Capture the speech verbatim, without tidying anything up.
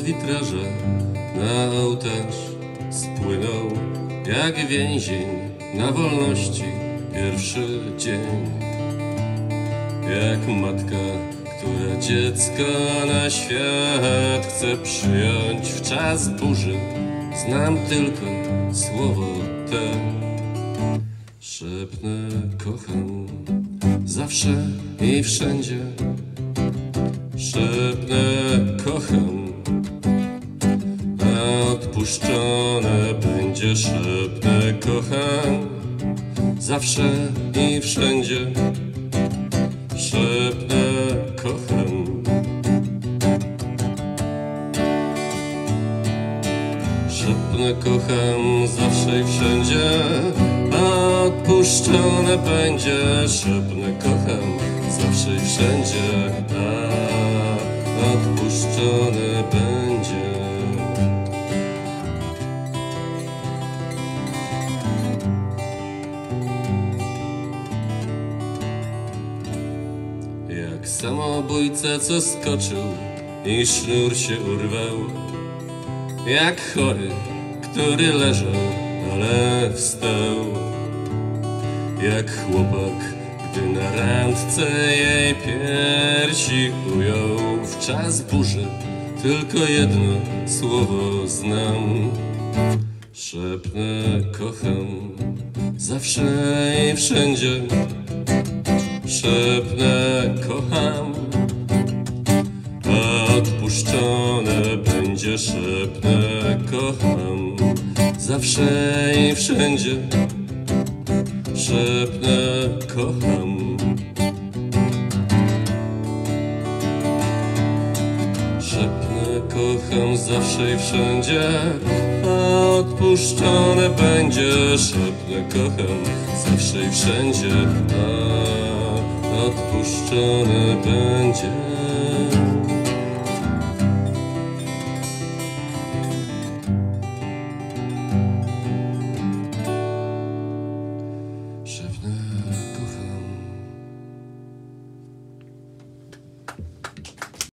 witraża na ołtarz spłynął jak więzień na wolności pierwszy dzień. Jak matka, która dziecko na świat chce przyjąć w czas burzy, znam tylko słowo te. Szepnę kocham zawsze i wszędzie. Szepnę kocham, a odpuszczone będzie. Szepnę kocham zawsze i wszędzie. Szepnę kocham. Szepnę kocham zawsze i wszędzie, a odpuszczone będzie. Szepnę kocham zawsze i wszędzie, a odpuszczone będzie. Jak samobójca, co skoczył i sznur się urwał. Jak chory, który leżał, ale wstał. Jak chłopak, gdy na randce jej piersi ujął. W czas burzy tylko jedno słowo znam. Szepnę kocham zawsze i wszędzie. Szepnę kocham, a odpuszczone będzie. Szepnę kocham zawsze i wszędzie. Szepnę kocham. Szepnę kocham zawsze i wszędzie, a odpuszczone będzie. Szepnę kocham zawsze i wszędzie, a odpuszczone będzie.